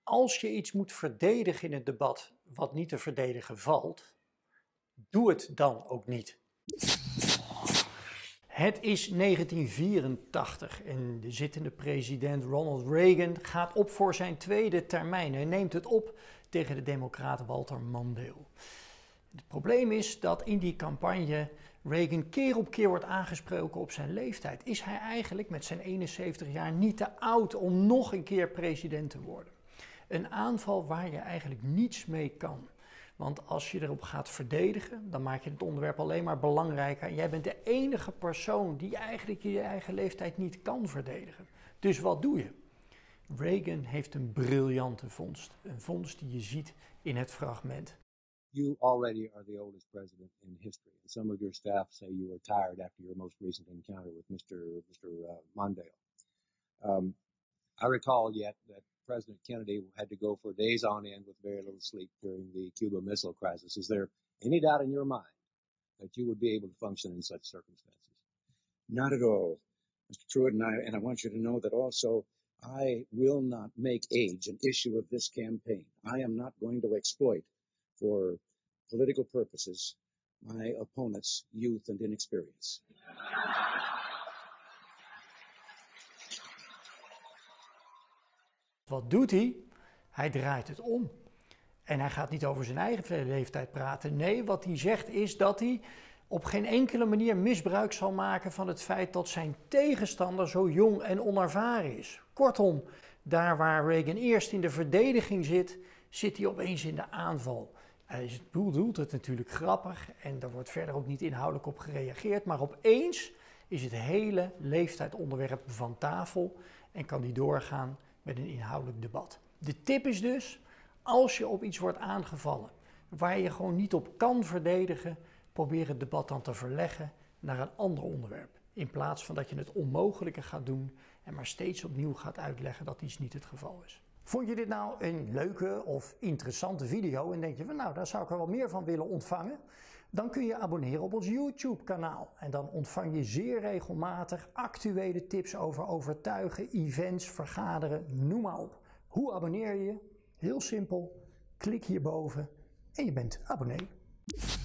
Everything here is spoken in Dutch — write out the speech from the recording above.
Als je iets moet verdedigen in het debat wat niet te verdedigen valt, doe het dan ook niet. Het is 1984 en de zittende president Ronald Reagan gaat op voor zijn tweede termijn. Hij neemt het op tegen de democraat Walter Mondale. Het probleem is dat in die campagne Reagan keer op keer wordt aangesproken op zijn leeftijd. Is hij eigenlijk met zijn 71 jaar niet te oud om nog een keer president te worden? Een aanval waar je eigenlijk niets mee kan. Want als je erop gaat verdedigen, dan maak je het onderwerp alleen maar belangrijker. En jij bent de enige persoon die eigenlijk je eigen leeftijd niet kan verdedigen. Dus wat doe je? Reagan heeft een briljante vondst. Een vondst die je ziet in het fragment. You already are the oldest president in history. And some of your staff say you were tired after your most recent encounter with Mr. Mondale. I recall yet that President Kennedy had to go for days on end with very little sleep during the Cuba Missile Crisis. Is there any doubt in your mind that you would be able to function in such circumstances? Not at all, Mr. Truitt, and I want you to know that also I will not make age an issue of this campaign. I am not going to exploit for political purposes my opponent's youth and inexperience. Wat doet hij? Hij draait het om. En hij gaat niet over zijn eigen leeftijd praten. Nee, wat hij zegt is dat hij op geen enkele manier misbruik zal maken van het feit dat zijn tegenstander zo jong en onervaren is. Kortom, daar waar Reagan eerst in de verdediging zit, zit hij opeens in de aanval. Hij bedoelt het natuurlijk grappig en daar wordt verder ook niet inhoudelijk op gereageerd. Maar opeens is het hele leeftijdonderwerp van tafel en kan hij doorgaan met een inhoudelijk debat. De tip is dus, als je op iets wordt aangevallen waar je gewoon niet op kan verdedigen, probeer het debat dan te verleggen naar een ander onderwerp. In plaats van dat je het onmogelijke gaat doen en maar steeds opnieuw gaat uitleggen dat iets niet het geval is. Vond je dit nou een leuke of interessante video en denk je van nou, daar zou ik er wel meer van willen ontvangen? Dan kun je abonneren op ons YouTube kanaal en dan ontvang je zeer regelmatig actuele tips over overtuigen, events, vergaderen, noem maar op. Hoe abonneer je? Heel simpel, klik hierboven en je bent abonnee.